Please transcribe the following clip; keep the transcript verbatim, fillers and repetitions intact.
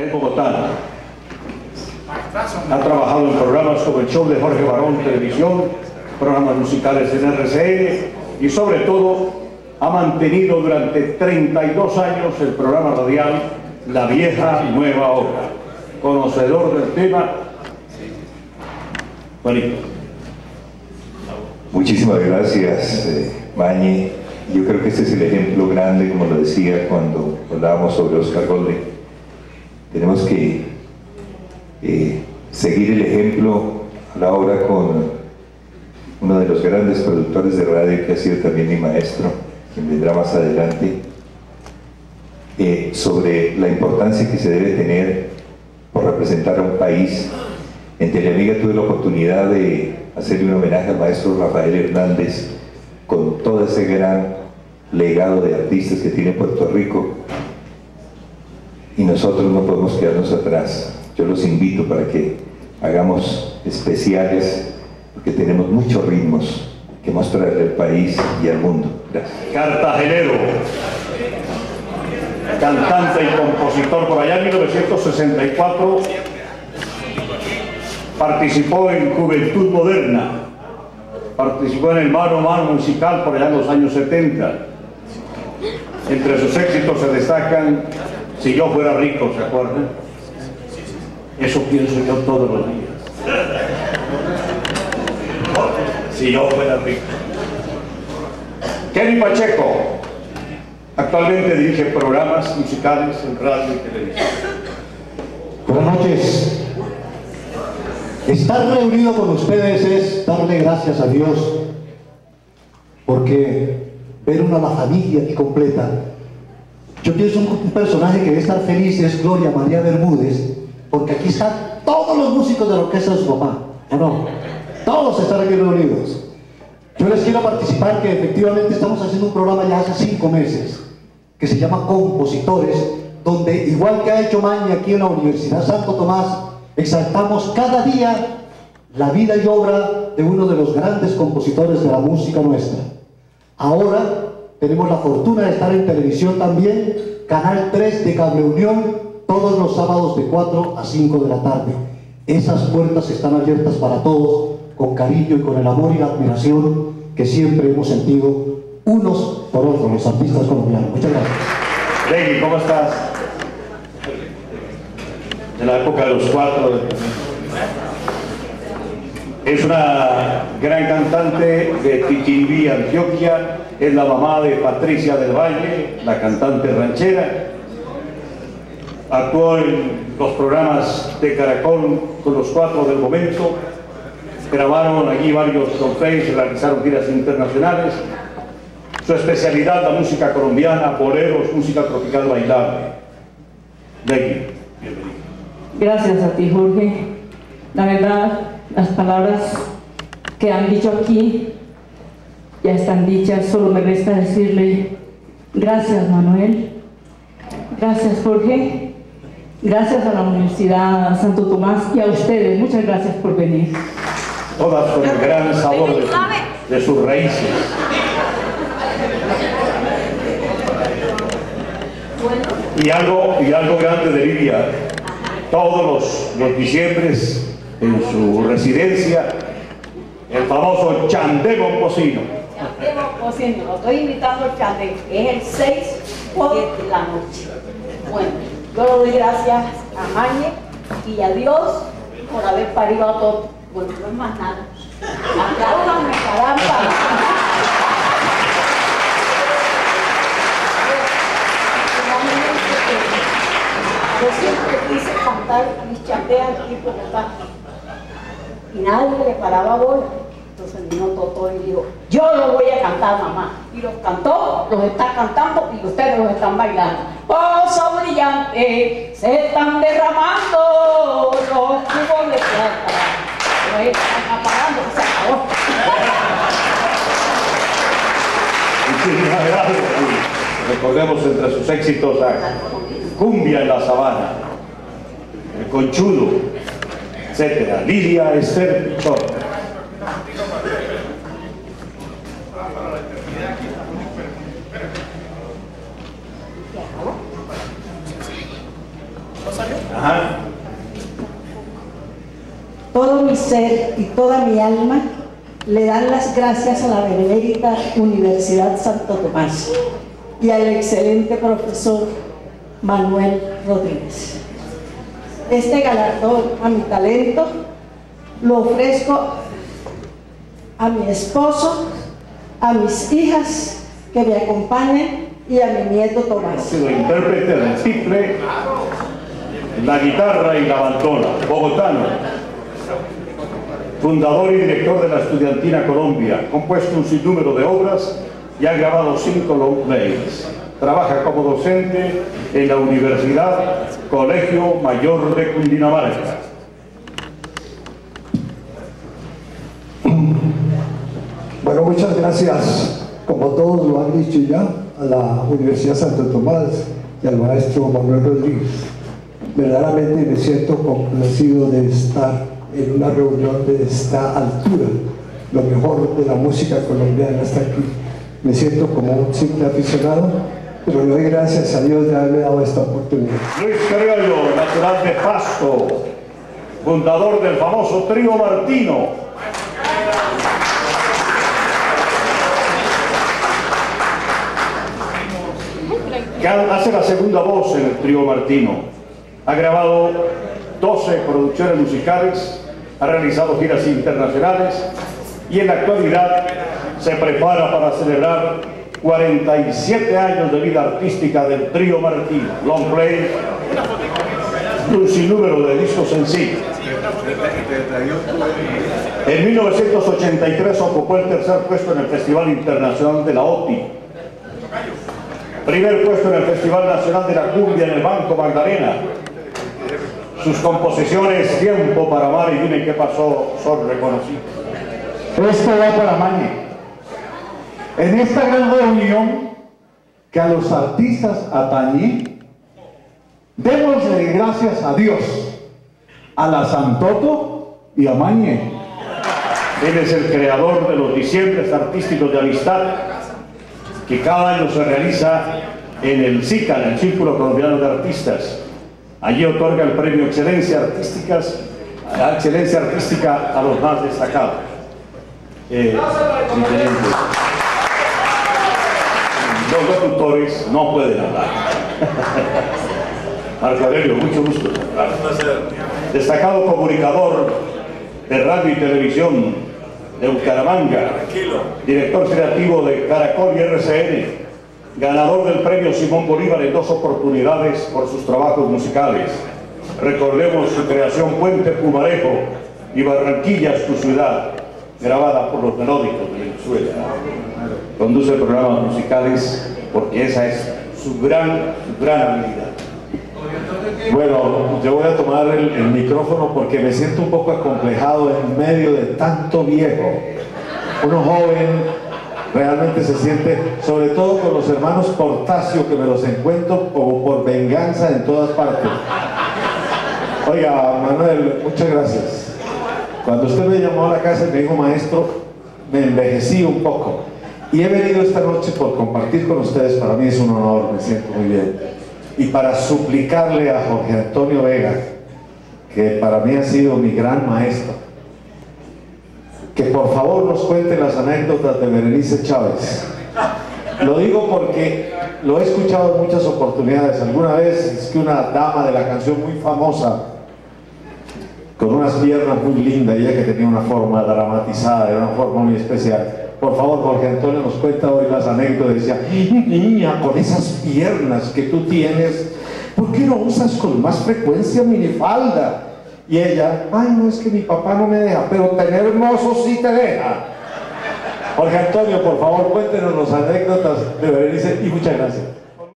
Es bogotano. Ha trabajado en programas como el show de Jorge Barón Televisión, programas musicales en R C N y sobre todo ha mantenido durante treinta y dos años el programa radial La Vieja Nueva Obra. Conocedor del tema. Bonito. Muchísimas gracias, eh, Mañe. Yo creo que este es el ejemplo grande, como lo decía cuando hablábamos sobre Oscar Golding. Tenemos que eh, seguir el ejemplo a la hora con uno de los grandes productores de radio que ha sido también mi maestro, quien vendrá más adelante, eh, sobre la importancia que se debe tener por representar a un país. En Teleamiga tuve la oportunidad de hacerle un homenaje al maestro Rafael Hernández con todo ese gran legado de artistas que tiene Puerto Rico, y nosotros no podemos quedarnos atrás. Yo los invito para que hagamos especiales, porque tenemos muchos ritmos que mostrarle al país y al mundo. Gracias. Cartagenero, cantante y compositor. Por allá en mil novecientos sesenta y cuatro participó en Juventud Moderna, participó en el Mano a Mano musical por allá en los años setenta. Entre sus éxitos se destacan Si yo fuera rico, ¿se acuerdan? Eso pienso yo todos los días. Si yo fuera rico. Kenny Pacheco actualmente dirige programas musicales en radio y televisión. Buenas noches. Estar reunido con ustedes es darle gracias a Dios, porque ver una la familia aquí completa. Yo pienso un, un personaje que debe estar feliz es Gloria María Bermúdez, porque aquí están todos los músicos de la orquesta de su papá, ¿o no? Todos están aquí reunidos. Yo les quiero participar que efectivamente estamos haciendo un programa ya hace cinco meses, que se llama Compositores, donde igual que ha hecho Maña aquí en la Universidad Santo Tomás, exaltamos cada día la vida y obra de uno de los grandes compositores de la música nuestra. Ahora tenemos la fortuna de estar en televisión también, Canal tres de Cable Unión, todos los sábados de cuatro a cinco de la tarde. Esas puertas están abiertas para todos, con cariño y con el amor y la admiración que siempre hemos sentido unos por otros, los artistas colombianos. Muchas gracias. Reggie, ¿cómo estás? En la época de los cuatro. Es una gran cantante de Tiquiribí, Antioquia. Es la mamá de Patricia del Valle, la cantante ranchera. Actuó en los programas de Caracol con los cuatro del momento. Grabaron allí varios trofeos, realizaron giras internacionales. Su especialidad, la música colombiana, boleros, música tropical bailable. Becky, bienvenido. Gracias a ti, Jorge. La verdad, las palabras que han dicho aquí ya están dichas, solo me resta decirle gracias, Manuel. Gracias, Jorge. Gracias a la Universidad Santo Tomás y a ustedes. Muchas gracias por venir. Todas con el gran sabor de, su, de sus raíces. Y algo, y algo grande de Lidia. Todos los, los diciembres en su residencia, el famoso Chandé Momposino. Chandé Momposino, lo estoy invitando al Chandé, es el seis de la noche. Bueno, yo le doy gracias a Mañe y a Dios por haber parido a todos. Bueno, no es más nada. Apláudame, caramba. Yo siempre quise cantar mis chambeas aquí por acá y nadie le paraba bola. Entonces vino Totó y dijo, yo lo voy a cantar, mamá. Y los cantó, los está cantando y ustedes los están bailando. Pozo brillante, se están derramando los cubos de plata. Los están apagando, se acabó. Muchísimas gracias. Recordemos entre sus éxitos a Cumbia en la Sabana, El Conchudo, etcétera. Lidia Esther Pichón. ¿Ya acabó? Ajá. Todo mi ser y toda mi alma le dan las gracias a la benemérita Universidad Santo Tomás y al excelente profesor Manuel Rodríguez. Este galardón a mi talento lo ofrezco a mi esposo, a mis hijas que me acompañan y a mi nieto Ha Tomás. sido intérprete del tiple, la guitarra y la bandola, bogotano. Fundador y director de la Estudiantina Colombia, compuesto un sinnúmero de obras y ha grabado cinco long plays. Trabaja como docente en la Universidad Colegio Mayor de Cundinamarca. Bueno, muchas gracias, como todos lo han dicho ya, a la Universidad Santo Tomás y al maestro Manuel Rodríguez. Verdaderamente me siento complacido de estar en una reunión de esta altura. Lo mejor de la música colombiana está aquí. Me siento como un simple aficionado, pero le doy gracias a Dios de haberme dado esta oportunidad. Luis Criollo, natural de Pasto, fundador del famoso Trío Martino. Que hace la segunda voz en el Trío Martino. Ha grabado doce producciones musicales, ha realizado giras internacionales y en la actualidad se prepara para celebrar cuarenta y siete años de vida artística del Trío Martino. Long play, un sinnúmero de discos sencillos. En mil novecientos ochenta y tres ocupó el tercer puesto en el Festival Internacional de la O T I. Primer puesto en el Festival Nacional de la Cumbia en el Banco Magdalena. Sus composiciones Tiempo para amar y Dime qué pasó son reconocidas. Esto va para Mañe. En esta gran reunión que a los artistas atañe, démosle gracias a Dios, a la Santoto y a Mañe. Él es el creador de los diciembres artísticos de amistad que cada año se realiza en el SICA, en el Círculo Colombiano de Artistas. Allí otorga el premio Excelencia Artísticas, a Excelencia Artística a los más destacados. Eh, mi teniente. Los locutores no pueden hablar. Marco Aurelio, mucho gusto. Destacado comunicador de radio y televisión de Bucaramanga, director creativo de Caracol y R C N, ganador del premio Simón Bolívar en dos oportunidades por sus trabajos musicales. Recordemos su creación Puente Pumarejo y Barranquilla es tu ciudad, grabada por los Melódicos de Venezuela. Conduce programas musicales porque esa es su gran, su gran habilidad. Bueno, yo voy a tomar el, el micrófono porque me siento un poco acomplejado en medio de tanto viejo. Uno joven realmente se siente, sobre todo con los hermanos Portacio, que me los encuentro como por venganza en todas partes. Oiga, Manuel, muchas gracias. Cuando usted me llamó a la casa y me dijo maestro, me envejecí un poco. Y he venido esta noche por compartir con ustedes, para mí es un honor, me siento muy bien. Y para suplicarle a Jorge Antonio Vega, que para mí ha sido mi gran maestro, que por favor nos cuente las anécdotas de Berenice Chávez. Lo digo porque lo he escuchado en muchas oportunidades. Alguna vez es que una dama de la canción muy famosa, con unas piernas muy lindas, ella que tenía una forma dramatizada, era una forma muy especial. Por favor, Jorge Antonio nos cuenta hoy las anécdotas. Decía, niña, con esas piernas que tú tienes, ¿por qué no usas con más frecuencia minifalda? Y ella, ay, no, es que mi papá no me deja, pero tener hermoso sí te deja. Jorge Antonio, por favor, cuéntenos las anécdotas de Berenice y muchas gracias.